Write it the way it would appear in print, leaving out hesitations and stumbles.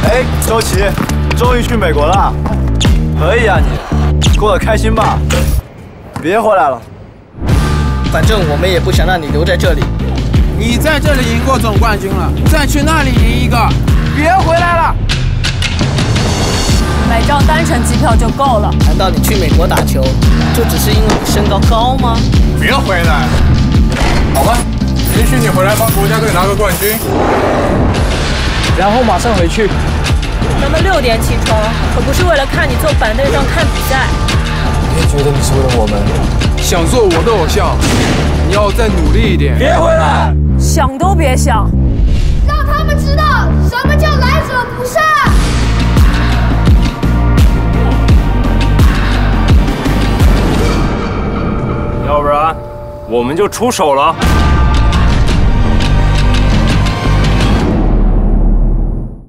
哎，周琦，终于去美国了，可以啊你，过得开心吧？别回来了。 反正我们也不想让你留在这里。 你在这里赢过总冠军了，再去那里赢一个，别回来了。 买张单程机票就够了。 难道你去美国打球，就只是因为你身高高吗？ 别回来。好吧，允许你回来帮国家队拿个冠军， 然后马上回去。 咱们6点起床，可不是为了看你坐板凳上看比赛。 别觉得你是为了我们。 想做我的偶像，你要再努力一点。 别回来！ 想都别想。 让他们知道什么叫来者不善。 要不然我们就出手了。